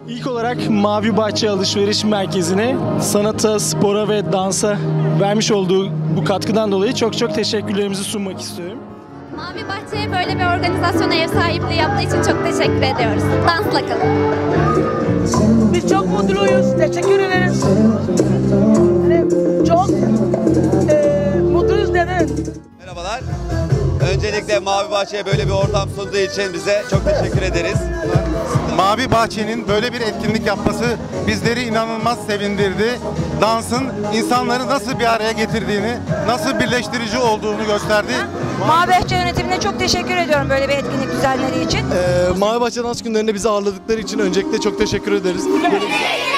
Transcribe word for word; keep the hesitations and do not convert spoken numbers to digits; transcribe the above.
İlk olarak Mavi Bahçe Alışveriş Merkezi'ne sanata, spora ve dansa vermiş olduğu bu katkıdan dolayı çok çok teşekkürlerimizi sunmak istiyorum. Mavi Bahçe'ye böyle bir organizasyona ev sahipliği yaptığı için çok teşekkür ediyoruz. Dansla kalın. Biz çok mutluyuz. Teşekkür ederiz. Yani çok e, mutluyuz neden? Merhabalar. Öncelikle Mavi Bahçe'ye böyle bir ortam sunduğu için bize çok teşekkür ederiz. Mavi Bahçe'nin böyle bir etkinlik yapması bizleri inanılmaz sevindirdi. Dansın insanları nasıl bir araya getirdiğini, nasıl birleştirici olduğunu gösterdi. Mavi Bahçe yönetimine çok teşekkür ediyorum böyle bir etkinlik düzenleri için. Ee, Mavi Bahçe Dans Günlerinde bizi ağırladıkları için öncelikle çok teşekkür ederiz.